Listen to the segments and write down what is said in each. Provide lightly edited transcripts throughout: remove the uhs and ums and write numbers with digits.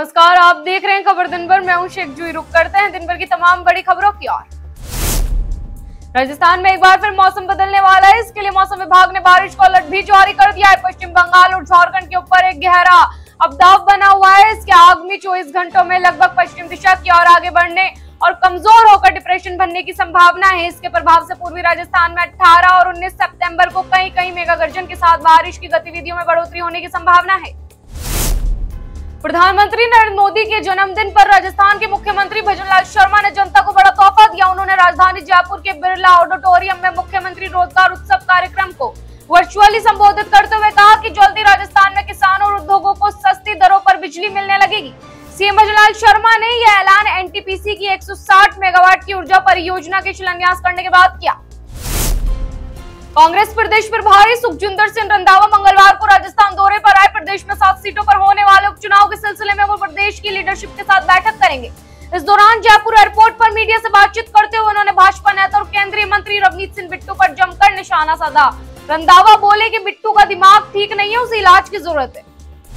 नमस्कार, आप देख रहे हैं खबर दिन भर। मैं हूं शेख जूही। रुक करते हैं दिन भर की तमाम बड़ी खबरों की ओर। राजस्थान में एक बार फिर मौसम बदलने वाला है। इसके लिए मौसम विभाग ने बारिश को अलर्ट भी जारी कर दिया है। पश्चिम बंगाल और झारखंड के ऊपर एक गहरा अवदाब बना हुआ है। इसके आगामी 24 घंटों में लगभग पश्चिम दिशा की ओर आगे बढ़ने और कमजोर होकर डिप्रेशन बनने की संभावना है। इसके प्रभाव से पूर्वी राजस्थान में 18 और 19 सितंबर को कहीं कहीं मेगा गर्जन के साथ बारिश की गतिविधियों में बढ़ोतरी होने की संभावना है। प्रधानमंत्री नरेंद्र मोदी के जन्मदिन पर राजस्थान के मुख्यमंत्री भजनलाल शर्मा ने जनता को बड़ा तोहफा दिया। उन्होंने राजधानी जयपुर के बिरला ऑडिटोरियम में मुख्यमंत्री रोजगार उत्सव कार्यक्रम को वर्चुअली संबोधित करते हुए कहा कि जल्दी राजस्थान में किसानों और उद्योगों को सस्ती दरों पर बिजली मिलने लगेगी। सीएम भजनलाल शर्मा ने यह ऐलान एनटीपीसी की 160 मेगावाट की ऊर्जा परियोजना के शिलान्यास करने के बाद किया। कांग्रेस प्रदेश प्रभारी सुखजिंदर सिंह रंधावा मंगलवार को राजस्थान दौरे पर आए। प्रदेश में 7 सीटों पर होने वाले उपचुनाव के सिलसिले में वो प्रदेश की लीडरशिप के साथ बैठक करेंगे। इस दौरान जयपुर एयरपोर्ट पर मीडिया से बातचीत करते हुए उन्होंने भाजपा नेता और केंद्रीय मंत्री रवनीत सिंह बिट्टू पर जमकर निशाना साधा। रंधावा बोले कि बिट्टू का दिमाग ठीक नहीं है, उसे इलाज की जरूरत है।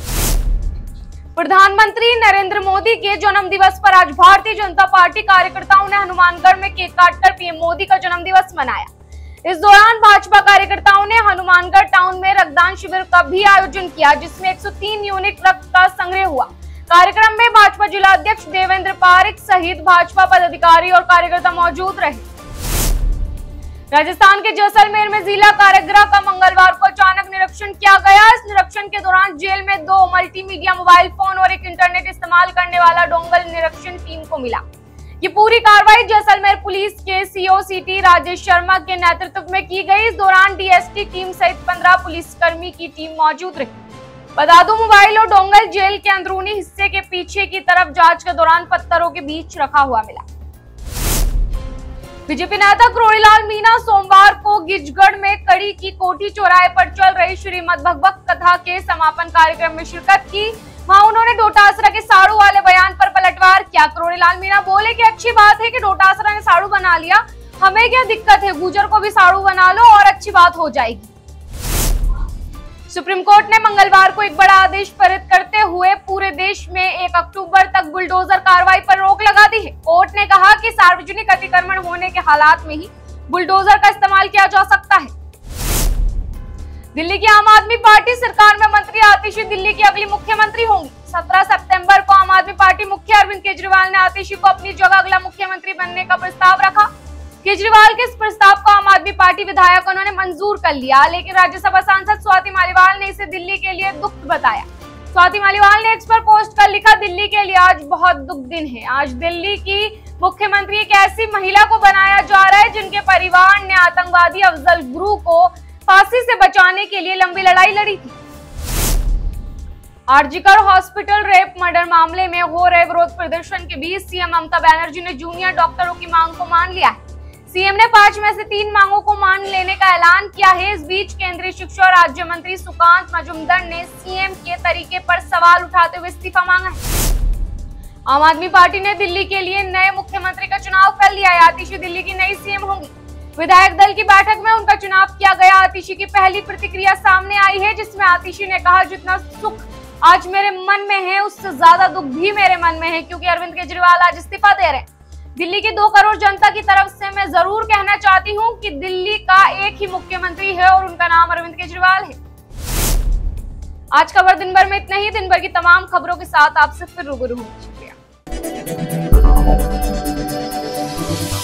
प्रधानमंत्री नरेंद्र मोदी के जन्म दिवस पर आज भारतीय जनता पार्टी कार्यकर्ताओं ने हनुमानगढ़ में केक काटकर पीएम मोदी का जन्म दिवस मनाया। इस दौरान भाजपा कार्यकर्ताओं ने हनुमानगढ़ टाउन में रक्तदान शिविर का भी आयोजन किया, जिसमें 103 यूनिट रक्त का संग्रह हुआ। कार्यक्रम में भाजपा जिला अध्यक्ष देवेंद्र पारिक सहित भाजपा पदाधिकारी और कार्यकर्ता मौजूद रहे। राजस्थान के जैसलमेर में जिला कारागृह का मंगलवार को अचानक निरीक्षण किया गया। इस निरीक्षण के दौरान जेल में 2 मल्टीमीडिया मोबाइल फोन और एक इंटरनेट इस्तेमाल करने वाला डोंगल निरीक्षण टीम को मिला। ये पूरी कार्रवाई जैसलमेर पुलिस के सीओ सिटी राजेश शर्मा के नेतृत्व में की गई। इस दौरान डीएसटी टीम सहित 15 पुलिसकर्मी की टीम मौजूद रही। बता दूं, मोबाइल और डोंगल जेल के अंदरूनी हिस्से के पीछे की तरफ जांच के दौरान पत्थरों के बीच रखा हुआ मिला। बीजेपी नेता करोड़ीलाल मीणा सोमवार को गिजगढ़ में कड़ी की कोठी चौराहे पर चल रही श्रीमद् भगवत कथा के समापन कार्यक्रम में शिरकत की। वहां उन्होंने डोटासरा के साड़ू वाले बयान पर पलटवार किया। करोड़ीलाल मीणा बोले कि अच्छी बात है कि डोटासरा ने साड़ू बना लिया, हमें क्या दिक्कत है, गुर्जर को भी साड़ू बना लो और अच्छी बात हो जाएगी। सुप्रीम कोर्ट ने मंगलवार को एक बड़ा आदेश पारित करते हुए पूरे देश में 1 अक्टूबर तक बुलडोजर कार्रवाई पर रोक लगा दी है। कोर्ट ने कहा कि सार्वजनिक अतिक्रमण होने के हालात में ही बुलडोजर का इस्तेमाल किया जा सकता है। दिल्ली की आम आदमी पार्टी सरकार में मंत्री आतिशी दिल्ली की अगली मुख्यमंत्री होंगी। 17 सितंबर को आम आदमी पार्टी मुखिया अरविंद केजरीवाल ने आतिशी को अपनी जगह अगला मुख्यमंत्री बनने का प्रस्ताव रखा। केजरीवाल के इस प्रस्ताव को आम आदमी पार्टी विधायकों ने मंजूर कर लिया, लेकिन राज्यसभा सांसद स्वाति मालीवाल ने इसे दिल्ली के लिए दुख बताया। स्वाति मालीवाल ने एक्स पर पोस्ट कर लिखा, दिल्ली के लिए आज बहुत दुख दिन है। आज दिल्ली की मुख्यमंत्री एक ऐसी महिला को बनाया जा रहा है जिनके परिवार ने आतंकवादी अफजल गुरु को फांसी से बचाने के लिए लंबी लड़ाई लड़ी थी। आरजीकर हॉस्पिटल रेप मर्डर मामले में हो रहे विरोध प्रदर्शन के बीच सीएम ममता बनर्जी ने जूनियर डॉक्टरों की मांग को मान लिया है। सीएम ने 5 में से 3 मांगों को मान लेने का ऐलान किया है। इस बीच केंद्रीय शिक्षा राज्य मंत्री सुकांत मजूमदार ने सीएम के तरीके पर सवाल उठाते हुए इस्तीफा मांगा है। आम आदमी पार्टी ने दिल्ली के लिए नए मुख्यमंत्री का चुनाव कर लिया है। आतिशी दिल्ली की नई सीएम होंगी। विधायक दल की बैठक में उनका चुनाव किया गया। आतिशी की पहली प्रतिक्रिया सामने आई है, जिसमें आतिशी ने कहा, जितना सुख आज मेरे मन में है उससे ज्यादा दुख भी मेरे मन में है, क्योंकि अरविंद केजरीवाल आज इस्तीफा दे रहे हैं। दिल्ली की 2 करोड़ जनता की तरफ से मैं जरूर कहना चाहती हूँ कि दिल्ली का एक ही मुख्यमंत्री है और उनका नाम अरविंद केजरीवाल है। आज खबर दिन भर में इतना ही। दिन भर की तमाम खबरों के साथ आपसे फिर रूबरू हूँ। शुक्रिया।